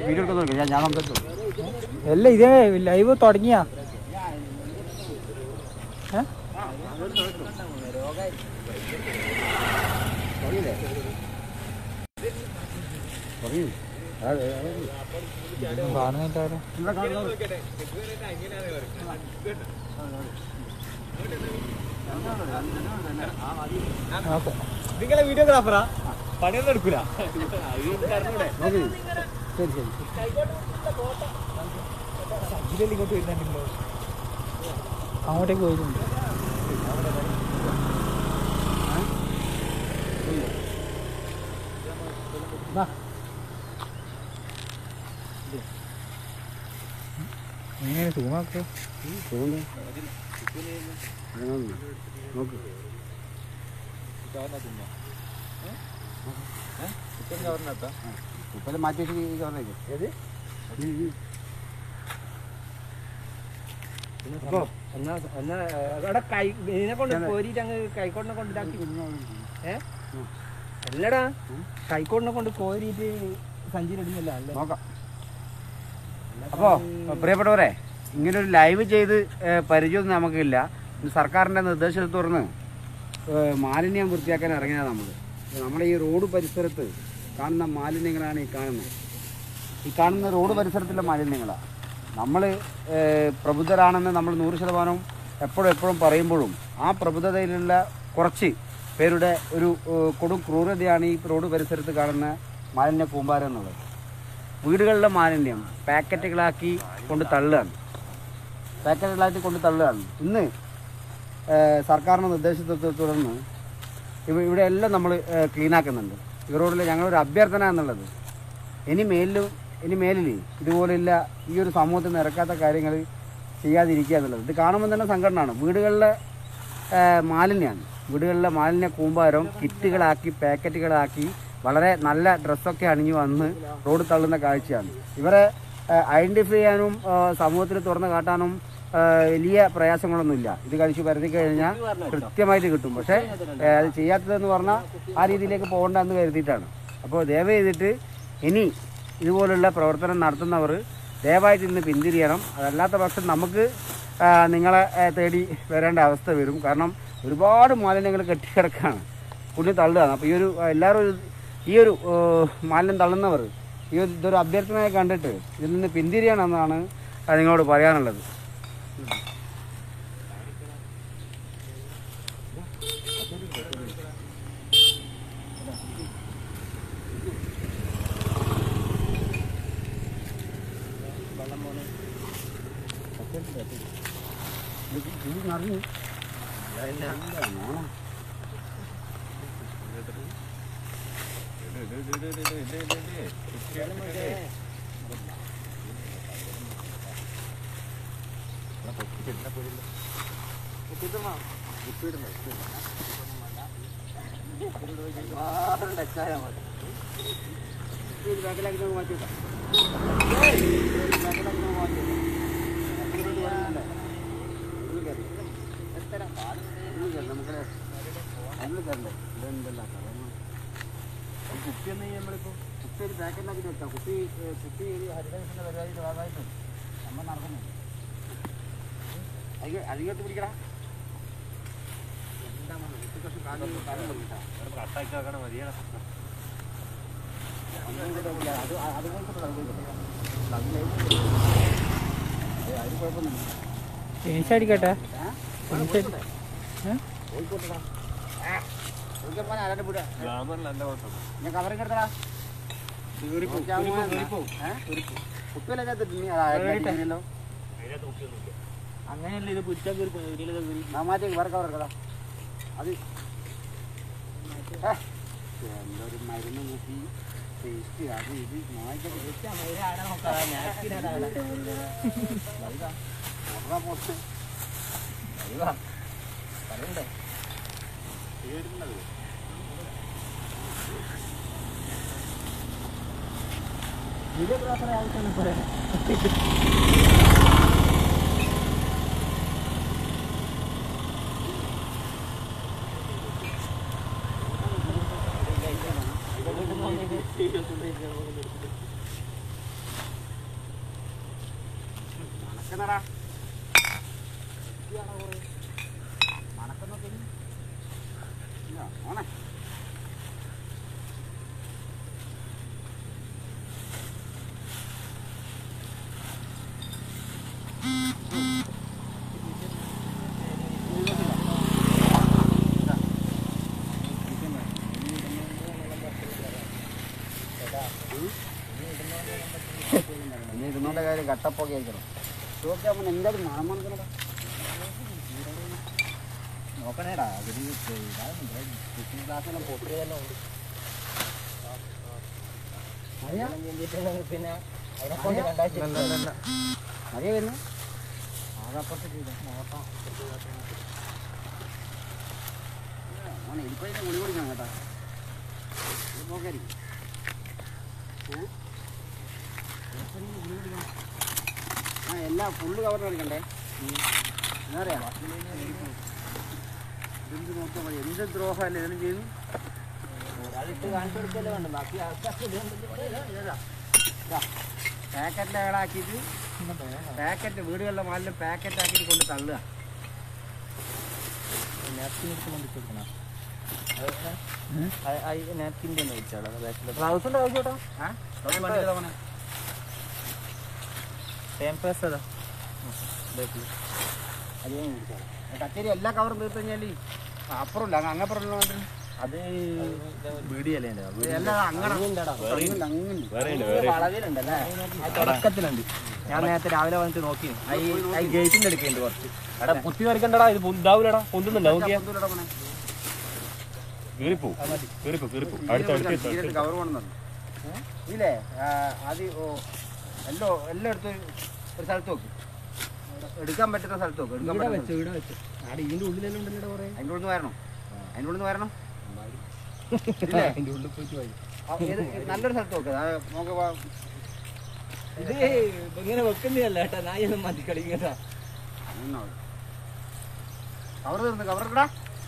Video എടുക്കാൻ ഞാൻ സംസാരിച്ചു അല്ല ഇതേ ലൈവ് തുടങ്ങിയാ നിങ്ങളെ വീഡിയോഗ്രാഫറാ പണിയൊന്നും എടുക്കൂല. ഇങ്ങോട്ട് വരുന്നുണ്ടല്ലോ, അങ്ങോട്ടേക്ക് പോയിട്ടുണ്ട്. എങ്ങനെ സൂമാക്കോ നോക്ക് ഉപ്പല മാറ്റി വെച്ച് കവറിലേക്ക് ഏത് ഇതിനെ കൊണ്ട് കോരിട്ട് അങ്ങ് കൈക്കോടിനെ കൊണ്ട് ഇതാക്കി അല്ലടാ, കൈക്കോടിനെ കൊണ്ട് കോരിട്ട് സഞ്ചിയിലിടുന്നില്ല അല്ലേ. നോക്കാം. അപ്പോൾ പ്രിയപ്പെട്ടവരെ, ഇങ്ങനൊരു ലൈവ് ചെയ്ത് പരിചയമൊന്നും നമുക്കില്ല. സർക്കാരിൻ്റെ നിർദ്ദേശത്തെ തുടർന്ന് മാലിന്യം വൃത്തിയാക്കാൻ ഇറങ്ങിയതാണ് നമ്മുടെ ഈ റോഡ് പരിസരത്ത് കാണുന്ന മാലിന്യങ്ങളാണ് ഈ കാണുന്ന റോഡ് പരിസരത്തുള്ള മാലിന്യങ്ങളാണ്. നമ്മൾ പ്രബുദ്ധരാണെന്ന് നമ്മൾ 100% എപ്പോഴും പറയുമ്പോഴും ആ പ്രബുദ്ധതയിലുള്ള കുറച്ച് പേരുടെ ഒരു കൊടും ക്രൂരതയാണ് ഈ റോഡ് പരിസരത്ത് കാണുന്ന മാലിന്യ കൂമ്പാരം എന്നുള്ളത്. വീടുകളിലെ മാലിന്യം പാക്കറ്റുകളാക്കി കൊണ്ട് തള്ളുകയാണ്. ഇന്ന് സർക്കാരിൻ്റെ നിർദ്ദേശത്തെ തുടർന്ന് ഇവിടെ എല്ലാം നമ്മൾ ക്ലീനാക്കുന്നുണ്ട്. ഈ റോഡിൽ ഞങ്ങളൊരു അഭ്യർത്ഥന എന്നുള്ളത് ഇനി മേലിൽ ഇതുപോലെയുള്ള ഈ ഒരു സമൂഹത്തിൽ നിരക്കാത്ത കാര്യങ്ങൾ ചെയ്യാതിരിക്കുക എന്നുള്ളത്. ഇത് കാണുമ്പോൾ തന്നെ സങ്കടമാണ്. വീടുകളിലെ മാലിന്യ കൂമ്പാരം കിറ്റുകളാക്കി പാക്കറ്റുകളാക്കി വളരെ നല്ല ഡ്രസ്സൊക്കെ അണിഞ്ഞു വന്ന് റോഡ് തള്ളുന്ന കാഴ്ചയാണ്. ഇവരെ ഐഡൻറ്റിഫൈ ചെയ്യാനും സമൂഹത്തിൽ തുറന്നു കാട്ടാനും വലിയ പ്രയാസങ്ങളൊന്നുമില്ല. ഇത് കഴിച്ച് പരതി കഴിഞ്ഞാൽ കൃത്യമായിട്ട് കിട്ടും. പക്ഷേ അത് ചെയ്യാത്തതെന്ന് പറഞ്ഞാൽ ആ രീതിയിലേക്ക് പോകണ്ടെന്ന് കരുതിയിട്ടാണ്. അപ്പോൾ ദയവ് ചെയ്തിട്ട് ഇനി ഇതുപോലുള്ള പ്രവർത്തനം നടത്തുന്നവർ ദയവായിട്ട് ഇന്ന് പിന്തിരിയണം. അതല്ലാത്ത പക്ഷം നമുക്ക് നിങ്ങളെ തേടി വരേണ്ട അവസ്ഥ വരും. കാരണം ഒരുപാട് മാലിന്യങ്ങൾ കെട്ടിക്കിടക്കുകയാണ്, കുഞ്ഞു തള്ളുകയാണ്. അപ്പോൾ എല്ലാവരും ഈ ഒരു മാലിന്യം തള്ളുന്നവർ ഇതൊരു അഭ്യർത്ഥനയായി കണ്ടിട്ട് ഇതിൽ നിന്ന് പിന്തിരിയണമെന്നാണ് നിങ്ങളോട് പറയാനുള്ളത്. കുപ്പിയൊന്നും നമ്മളിപ്പോൾ കുപ്പി ഒരു പാക്കറ്റിലാക്കി വെക്കാം. കുപ്പി ഹരിതകൃഷ്ണന്റെ പരിപാടിയുടെ ഭാഗമായിട്ട് നമ്മൾ നടക്കുന്നു. അതിങ്ങോട്ട് പിടിക്കടാ. അടിക്കട്ടെ അങ്ങനെയല്ല ഇത് പുറ്റാൻ മാറ്റി വേറെ കവറക്കടാ. അത് എന്തൊരു മരുന്ന് കൂട്ടി ടേസ്റ്റ് അത് ഇത് വീഡിയോഗ്രാഫറെ ആവശ്യമാണ് പറയാൻ. മണക്കുന്നടാ മണക്കുന്നൊക്കെ ഓണേ ഇനി ഇരുന്നോണ്ട കാര്യം കട്ടപ്പൊക്കെ ആയിരിക്കണം ഇതൊക്കെ അവൻ എന്തായാലും മണം മണക്കണടാ നോക്കണേടാ ക്ലാസ്സെല്ലാം പൊട്ടിയതെല്ലാം ഉണ്ട് പിന്നെ മഴ വരുന്നു ആകപ്പുറത്ത് ചെയ്ത നോട്ടം ഓനെ ഇരിപ്പോ ഗുളി കുടിക്കണം കേട്ടാ നോക്കായിരിക്കും ആ എല്ലാം ഫുള്ള് കവർ എടുക്കണ്ടേ എന്താ പറയാ എന്ത് നോക്കാൻ മതി എന്ത് ദ്രോഹമല്ലേ ഇതിനും ചെയ്യുന്നു ഒരാളിട്ട് കാണിച്ചു കൊടുക്കല്ലേ വേണ്ട ബാക്കി പാക്കറ്റിലെ ആളാക്കിയിട്ട് പാക്കറ്റ് വീടുകളിലെ മാലിന് പാക്കറ്റ് ആക്കിയിട്ട് കൊണ്ട് തള്ളുക നാപ്കിൻ്റെ ഒന്ന് വെച്ചാളോ ട്രൗസറിൻ്റെ ആവശ്യം കേട്ടോ ടാമ്പേഴ്സ് അതാ കച്ചേരി എല്ലാ കവറും തീർത്ത് കഴിഞ്ഞാൽ അപ്പുറമില്ല അങ്ങപ്പുറമുള്ള അത് വീടിയല്ലേ എല്ലാം അങ്ങനെ വളവിലുണ്ടല്ലേ തുടക്കത്തിലുണ്ട് ഞാൻ നേരത്തെ രാവിലെ വന്നിട്ട് നോക്കി ഈ ഗേറ്റിൻ്റെ എടുക്കുന്നുണ്ട് കുറച്ച് എടാ കുത്തി വരക്കണ്ടടാ ഇത് ഇതാവൂലടാ പൊന്തുന്നുണ്ടോ കവർ വേണമെന്നു ഇല്ലേ അത് എല്ലാം എടുത്ത് ഒരു സ്ഥലത്ത് നോക്കും എടുക്കാൻ പറ്റുന്ന സ്ഥലത്ത് നോക്കും ഇതിന്റെ ഉള്ളിലെല്ലാം ഉണ്ടല്ലോ കുറെ അതിൻ്റെ ഉള്ളിൽ നിന്ന് വരണം അതിൻ്റെ ഉള്ളിൽ നിന്ന് വരണം നല്ലൊരു സ്ഥലത്ത് നോക്ക് നോക്കുക ഇത് ഇങ്ങനെ വെക്കുന്നതല്ല കേട്ടാ നായൊന്നും മാറ്റി കളിക്കട്ടാ കവർ തീർന്ന് കവർ ഇടാ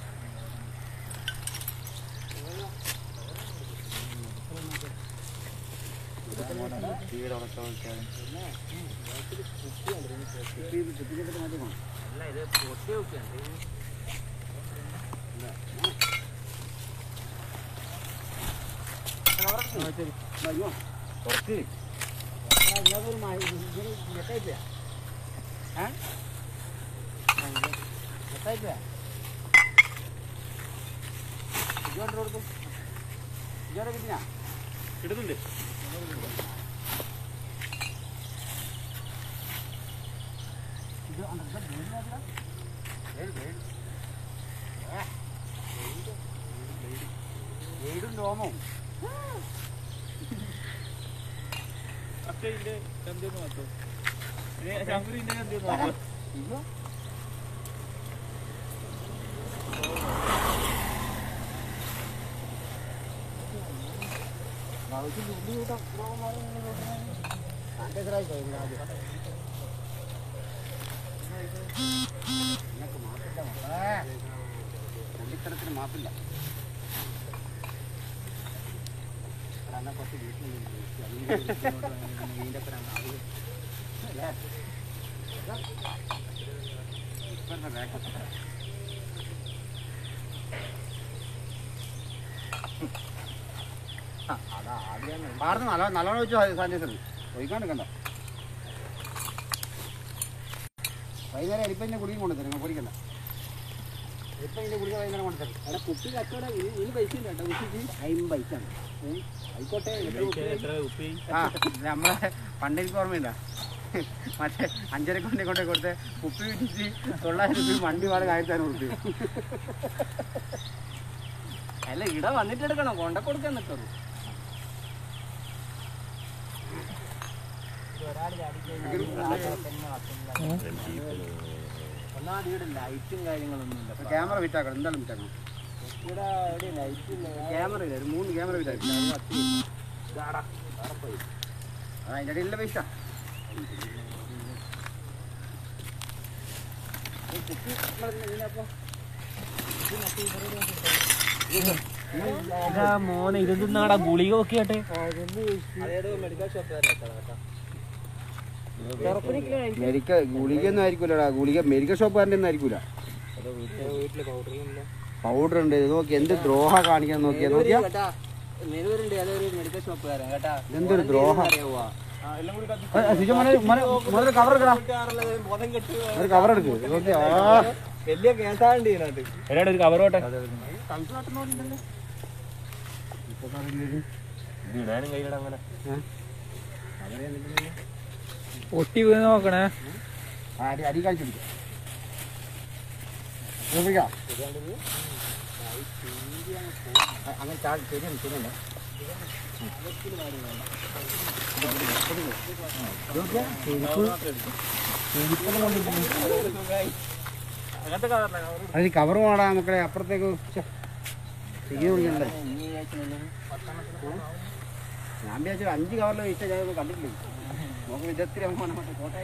ഇടുന്നുണ്ട് ഡോമോ അച്ഛൻ്റെ ചന്തയൊന്ന് മാറ്റോ ശങ്കുരിൻ്റെ ചന്തയൊന്ന് മാറ്റോ പുള്ളിത്തരത്തിന് മാപ്പില്ല കുറച്ച് പാർന്ന് നല്ലോണം വെച്ചു സാനിറ്റൈസർ ഒഴിക്കാൻ കണ്ട വൈകുന്നേരം എലിപ്പൻ്റെ ഗുളിയും കൊണ്ടു തരും പൊടിക്കണ്ട എലിപ്പൻ്റെ ഗുളിക വൈകുന്നേരം കൊണ്ടു തരും അവിടെ കുപ്പി കച്ചവട ഇതിന് പൈസ ഉണ്ട് കേട്ടോ കുപ്പിക്ക് 50 പൈസ ആണ് ആയിക്കോട്ടെ ആ നമ്മളെ പണ്ടെനിക്ക് ഓർമ്മയില്ല മറ്റേ 5.5 കൊണ്ടേ കൊടുത്ത് കുപ്പി വിറ്റിച്ച് 900 രൂപ വണ്ടി വാടക 1000 അല്ല ഇട വന്നിട്ട് എടുക്കണം കൊണ്ട കൊടുക്കാൻ നിൽക്കറു ഒന്നാമത് ഇവിടെ ലൈറ്റും കാര്യങ്ങളൊന്നും ഇല്ല ക്യാമറ വിറ്റാക്കണം എന്താണ് വിറ്റാക്കണം ഇവിടെ എവിടെ ലൈറ്റ് ക്യാമറ ഇല്ല ഒരു 3 ക്യാമറ വിറ്റാക്കില്ല അതിൻ്റെ ഇടയിലുള്ള പൈസ മോനെ ഇതെന്നാടാ ഗുളിക ഒക്കെ ആട്ടെ മെഡിക്കൽ ഷോപ്പ് മെഡിക്ക ഗുളികയൊന്നും ആയിരിക്കൂലടാ. ഗുളിക മെഡിക്കൽ ഷോപ്പുകാരൻ്റെ ഒന്നും ആയിരിക്കൂല. പൗഡർ ഉണ്ട്. നോക്കി എന്ത് ദ്രോഹ കാണിക്കാൻ നോക്കിയാ. നോക്കിയാ മെഡിക്കൽ ഷോപ്പുകാരൻ കേട്ടാ. എന്തൊരു ദ്രോഹ. കവർ എടുക്കടാ. ഒരു കവർ എടുക്ക്. നോക്കിയാ വലിയ കേസാണ്ട് ഇതിനകത്ത്. ഒരു കവറോട്ടെ ഇടാനും കയ്യിലട അങ്ങനെ പൊട്ടി വീണ് നോക്കണേ. അരി കാണിച്ചിരിക്കാം. അങ്ങനെ ശരിയാണ് ശരിയല്ലേ. അത് കവർ വേടാ മക്കളെ. അപ്പുറത്തേക്ക് വിളിക്കണ്ടേ. ഞാൻ വിചാരിച്ചു 5 കവറിൽ വെച്ചാൽ ഞാൻ കണ്ടിട്ടില്ല. നമുക്ക് വിധത്തിൽ കോട്ടയം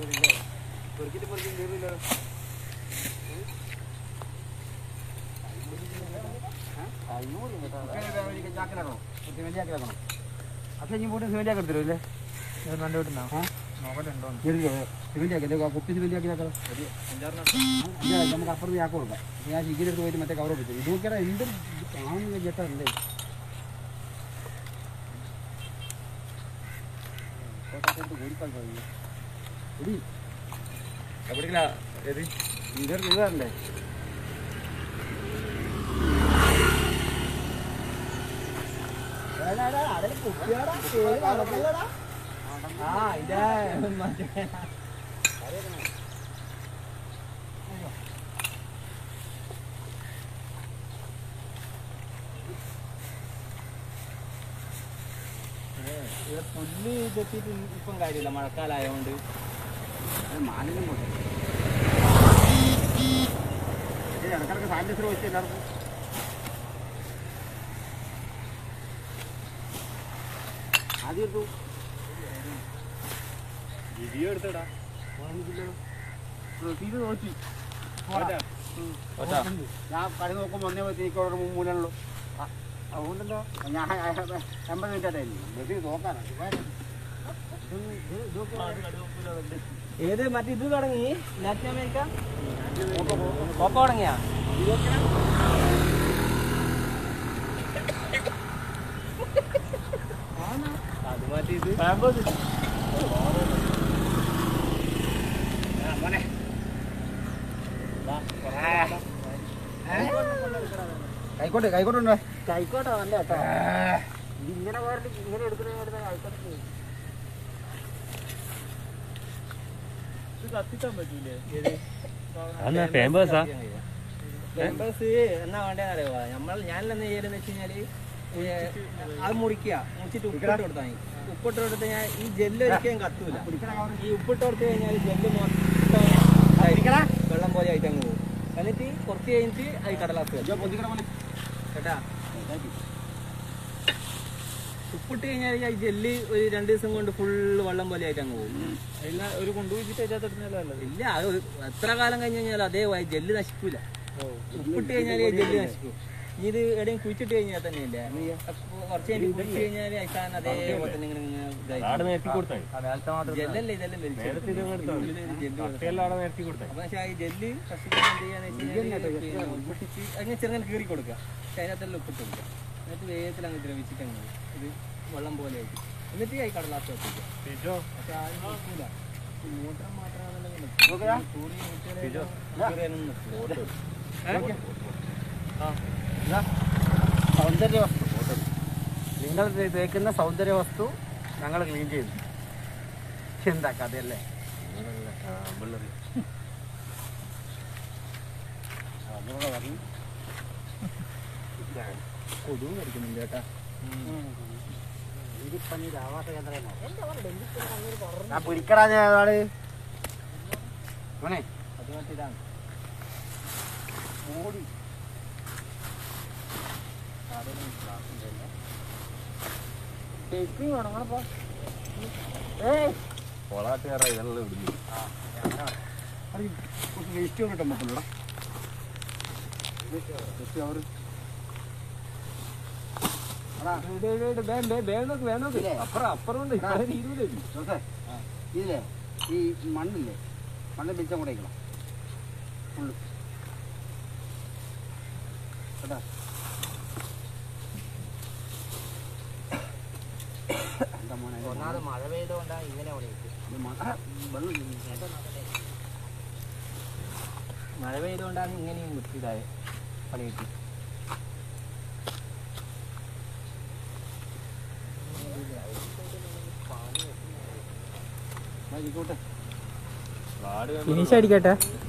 അച്ഛൻ ഇനി പോയിട്ട് സിമെന്റ് ആക്കി എടുത്തരും ഇല്ലേ. രണ്ട് വീട്ടിൽ നോക്കലുണ്ടോ സിമെന്റ് ആക്കി കുപ്പി സിമെന്റ് ആക്കി നമുക്ക് അപ്പുറത്ത് ചാക്ക് കൊടുക്കാം. ഞാൻ ചിക്കൻ എടുത്ത് പോയിട്ട് മറ്റേ കവർ എടുത്തു. ഇത് നോക്കിയാൽ എന്ത് കാണുന്ന ചേട്ടല്ലേ. ഇതല്ലേ പുല്ല് ചെത്തിയിട്ട് ഇപ്പം കാര്യമില്ല, മഴക്കാലമായോണ്ട്. മാലിന്യം കൊണ്ട് ഇടക്കിടക്ക് സാനിറ്റൈസർ വെച്ച് എല്ലാവർക്കും ആദ്യം എടുത്തു. വീഡിയോ എടുത്തടാ ഇത് നോക്കി ഞാൻ കളി നോക്കുമ്പോൾ ഒന്നേ പറ്റിക്കോടെ മൂലമുള്ളൂ. അതുകൊണ്ടല്ലോ ഞാൻ 80 മിനിറ്റ് ആയിരുന്നു ബസ്സിൽ നോക്കാനാണ്. ഏത് മറ്റേ ഇത് തുടങ്ങി ലാറ്റിൻ അമേരിക്ക കോപ്പ തുടങ്ങിയാ അത് മറ്റേ ഇത് കൈക്കോട്ടെ കൈക്കോട്ടുണ്ടോ. കൈക്കോട്ടോ നല്ല കേട്ടോ. ഇങ്ങനെ വേറെ ഇങ്ങനെ എടുക്കുന്ന കൈക്കോട്ടെ കത്തിക്കാൻ പറ്റൂലേ? ഫേമസ് എന്നാ വേണ്ടതെന്നറിയോ ഞാനെന്ന് ചെയ്യലെന്ന് വെച്ച് കഴിഞ്ഞാല് അത് മുറിച്ചിട്ട് ഉപ്പിട്ട് കൊടുത്താൽ മതി. ഉപ്പിട്ട് കൊടുത്ത് ഞാൻ ഈ ജെല്ല് ഒരിക്കലും കത്തൂല. ഈ ഉപ്പിട്ട് കൊടുത്ത് കഴിഞ്ഞാൽ ജെല്ല് മൊത്തം വെള്ളം പോലെ ആയിട്ട് അങ്ങ് പോകും. എന്നിട്ട് കുറച്ച് കഴിഞ്ഞിട്ട് അത് കടലാസ് കേട്ടാ. ഉപ്പിട്ട് കഴിഞ്ഞാൽ ഈ ജെല്ല് ഒരു 2 ദിവസം കൊണ്ട് ഫുള്ള് വെള്ളം പോലെ ആയിട്ട് അങ്ങ് പോകും. എല്ലാം ഒരു കൊണ്ടുപോയിട്ട് ഇല്ല അത് എത്ര കാലം കഴിഞ്ഞ് കഴിഞ്ഞാൽ അതേ ജെല്ല് നശിക്കൂല. ഉപ്പിട്ട് കഴിഞ്ഞാൽ ജെല്ല് നശിക്കും. ഇനി ഇത് എവിടെയും കുഴിച്ചിട്ട് കഴിഞ്ഞാൽ തന്നെ ഇല്ല, കുറച്ച് കഴിഞ്ഞ് കുഴിച്ച് കഴിഞ്ഞാൽ അയക്കാൻ അതേപോലെ തന്നെ ഇങ്ങനെ ജെല്ലല്ലേ ഇതെല്ലാം പക്ഷെ ഈ ജെല്ല് അങ്ങനെ ചെറുങ്ങനെ കീറി കൊടുക്കുക. പക്ഷെ അതിനകത്തെല്ലാം ഉപ്പിട്ട് കൊടുക്കുക. എന്നിട്ട് വേഗത്തിൽ അങ്ങ് ദ്രവിച്ചിട്ട് അങ്ങ് ഇത് വെള്ളം പോലെ ആയിട്ട് എന്നിട്ട് ഈ കടലാസ് വെച്ചിട്ട്. പക്ഷെ ആരും നോക്കൂല. മൂത്രം സൗന്ദര്യ വസ്തു നിങ്ങൾ തേക്കുന്ന സൗന്ദര്യ വസ്തു ഞങ്ങൾ ക്ലീൻ ചെയ്തു. എന്താ കഥയല്ലേ. കൊതുക് കടിക്കുന്നുണ്ട് കേട്ടാ. ഞാൻ പൊരിക്കടാ ഞാനാള് മോനെ. അത് മറ്റേതാണ് ഓടി പൊളാട്ടുകാരാ ഇതെല്ലാം ഇടുന്നു. കുറച്ച് വേസ്റ്റ് കിട്ടാൻ പറ്റില്ലടാ. അപ്പുറം ഇതില്ലേ ഈ മണ്ണില്ലേ മണ്ണ് പിടിച്ചാൽ കൂടെ ഇരിക്കണം ഫുള്ള് കേട്ടാ. എന്താ മോനെ ഒന്നാമത് മഴ പെയ്തുകൊണ്ടാണ് ഇങ്ങനെ മഴ പെയ്തുകൊണ്ടാണ് ഇങ്ങനെയും ഇതായ പണി കിട്ടി. ഫിനിഷ് അടിക്കട്ടെ.